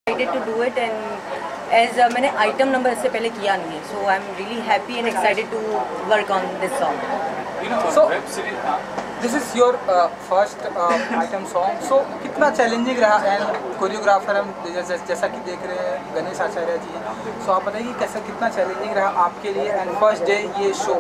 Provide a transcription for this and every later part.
excited to do it and as मैंने item number इससे पहले किया नहीं है, so I'm really happy and excited to work on this song. So this is your first item song. So कितना challenging रहा and choreographer हम जैसा कि देख रहे हैं गणेश आचार्य जी, so आप बताइए कैसा कितना चैलेंजिंग रहा आपके लिए एंड फर्स्ट डे ये शो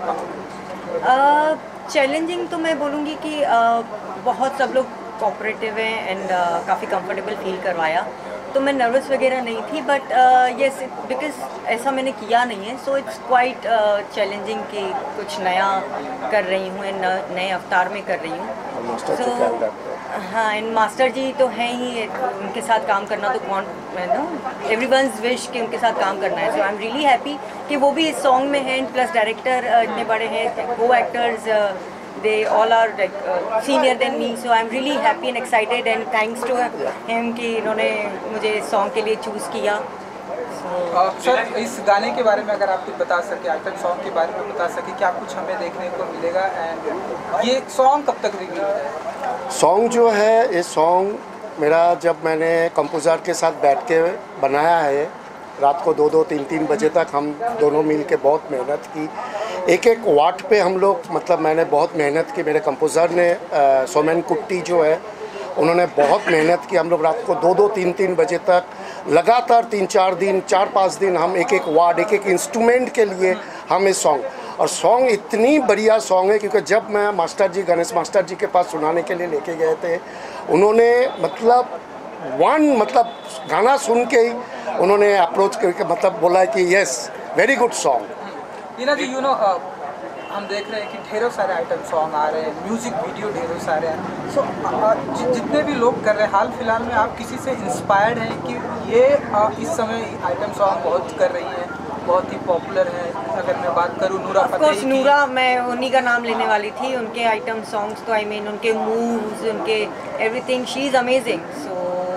का? चैलेंजिंग तो मैं बोलूँगी कि बहुत सब लोग कोऑपरेटिव हैं एंड काफ़ी कंफर्टेबल फील करवाया, तो मैं नर्वस वगैरह नहीं थी, बट येस बिकॉज ऐसा मैंने किया नहीं है, सो इट्स क्वाइट चैलेंजिंग कि कुछ नया कर रही हूँ, नए अवतार में कर रही हूँ। सो हाँ, एंड मास्टर जी तो हैं ही, उनके साथ काम करना तो कौन नो एवरीवन्स विश कि उनके साथ काम करना है। So I am really happy कि वो भी इस सॉन्ग में हैं, प्लस डायरेक्टर इतने बड़े हैं, को actors they all are like senior than me, so I'm really happy and excited and thanks to him कि इन्होंने मुझे इस सॉन्ग के लिए चूज़ किया। सर इस गाने के बारे में अगर आप कुछ बता सके, आइटम सॉन्ग के बारे में बता सके, क्या कुछ हमें देखने को मिलेगा एंड ये सॉन्ग कब तक रिलीज है? सॉन्ग जो है, ये सॉन्ग मेरा जब मैंने कंपोज़र के साथ बैठ के बनाया है, रात को 2-2, 3-3 बजे तक हम दोनों मिल के बहुत मेहनत की, एक वाट पे हम लोग, मतलब मैंने बहुत मेहनत की, मेरे कंपोज़र ने सोमेन कुट्टी जो है उन्होंने बहुत मेहनत की। हम लोग रात को 2-2, 3-3 बजे तक लगातार 3-4 दिन, 4-5 दिन हम एक वार्ड, एक इंस्ट्रूमेंट के लिए हम इस सॉन्ग, और सॉन्ग इतनी बढ़िया सॉन्ग है क्योंकि जब मैं मास्टर जी, गणेश मास्टर जी के पास सुनाने के लिए लेके गए थे, उन्होंने मतलब गाना सुन के ही उन्होंने अप्रोच करके मतलब बोला कि yes very good song. Tina ji, हम देख रहे हैं कि ढेरों सारे आइटम सॉन्ग आ रहे हैं, म्यूजिक वीडियो ढेरों सारे हैं, सो जितने भी लोग कर रहे हैं, हाल फिलहाल में आप किसी से इंस्पायर्ड हैं कि ये इस समय आइटम सॉन्ग बहुत कर रही हैं, बहुत ही पॉपुलर है? अगर मैं बात करूँ नूरा फतेही, नूरा, मैं उन्हीं का नाम लेने वाली थी, उनके आइटम सॉन्ग्स तो आई मीन उनके मूव्स, उनके everything, she is amazing. So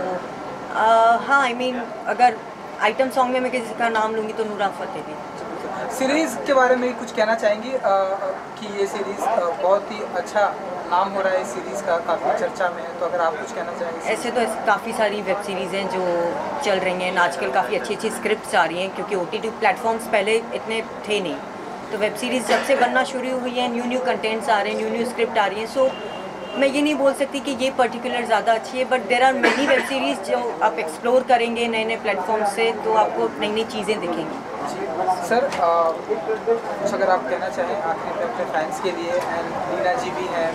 हाँ, आई मीन अगर आइटम सॉन्ग में मैं किसी का नाम लूँगी तो नूरा फतेही। सीरीज़ के बारे में कुछ कहना चाहेंगी कि ये सीरीज़ बहुत ही अच्छा नाम हो रहा है, इस सीरीज़ का काफ़ी चर्चा में है, तो अगर आप कुछ कहना चाहेंगे? ऐसे तो काफ़ी सारी वेब सीरीज़ हैं जो चल रही हैं आजकल, काफ़ी अच्छी अच्छी स्क्रिप्ट्स आ रही हैं क्योंकि OTT प्लेटफॉर्म्स पहले इतने थे नहीं, तो वेब सीरीज़ जब से बनना शुरू हुई है, न्यू कंटेंट्स आ रहे हैं, न्यू स्क्रिप्ट आ रही हैं। सो मैं ये नहीं बोल सकती कि ये पर्टिकुलर ज़्यादा अच्छी है, but there are many web series जो आप एक्सप्लोर करेंगे नए नए प्लेटफॉर्म से, तो आपको नई नई चीज़ें दिखेंगी। सर कुछ अगर आप कहना चाहें आखिर में अपने फैंस के लिए, एंड टीना जी भी हैं,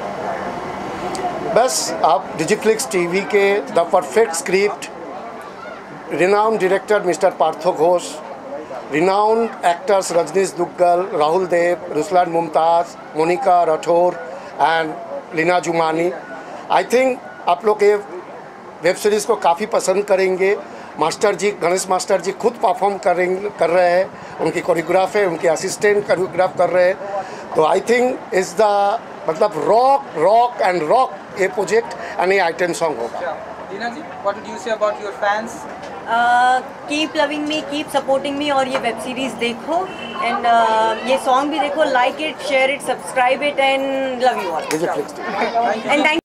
बस आप डिजिफ्लिक्स टीवी के the perfect script, renowned director mister Partho Ghosh, renowned actors Rajneesh Duggal, Rahul Dev, Ruslan Mumtaz, Monica Rathore and Leena Jumani, I think आप लोग ये वेब सीरीज़ को काफ़ी पसंद करेंगे। मास्टर जी, गणेश मास्टर जी खुद परफॉर्म कर रहे हैं, उनकी कोरियोग्राफ है, उनके असिस्टेंट कोरियोग्राफ कर रहे हैं, तो आई थिंक इज़ द मतलब रॉक एंड रॉक ये प्रोजेक्ट एंड ये आइटम सॉन्ग होगा। Tina ji, what do you say about your fans? Keep loving me, keep supporting me, और ये वेब सीरीज़ देखो एंड ये सॉन्ग भी देखो, like it, share it, subscribe it and love you all and thank